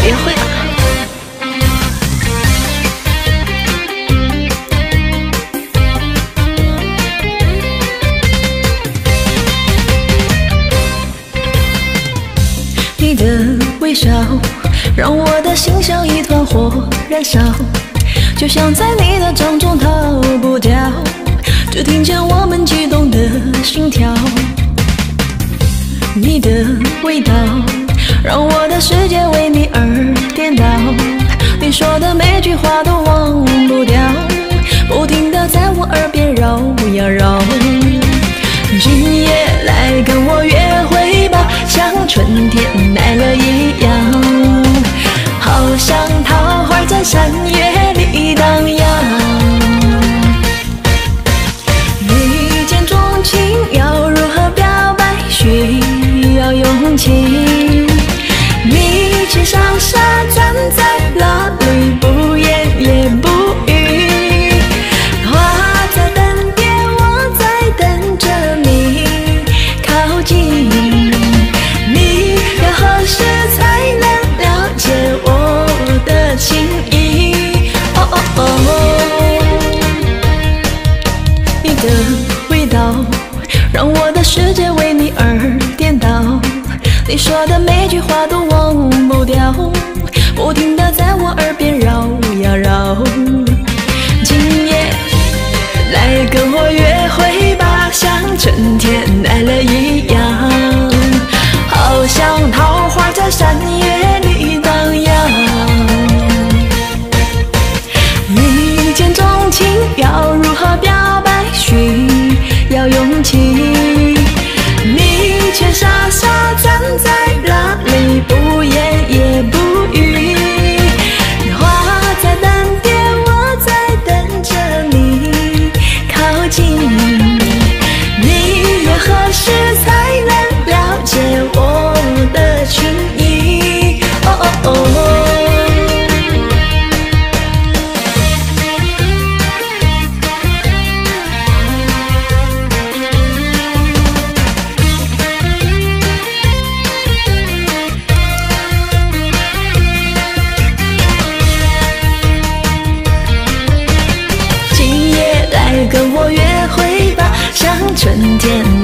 约会吧。你的微笑让我的心像一团火燃烧，就像在你的掌中逃不掉，只听见我们激动的心跳。你的味道让我的世界为你而颠倒，你说的每句话都忘不掉，不停地在我耳边绕呀绕。今夜来跟我约会吧，像春天来了一样，好像桃花在三月里荡漾。一见钟情要如何表白，需要勇气。你骑上沙站在那里，不言也不语。花在等蝶，我在等着你靠近。你要何时才能了解我的情意？哦哦哦，你的味道让我的世界为你而颠倒，你说的每句话都忘不掉，不停地在我耳边绕呀绕。今夜来跟我约会吧，像春天来了一样，好像桃花在三月里荡漾。一见钟情要如何表白，需要勇气。你却傻傻站在那里，不言也不语。花在等蝶，我在等着你靠近。你约何时才能了解我的情意？哦哦哦。跟我约会吧，像春天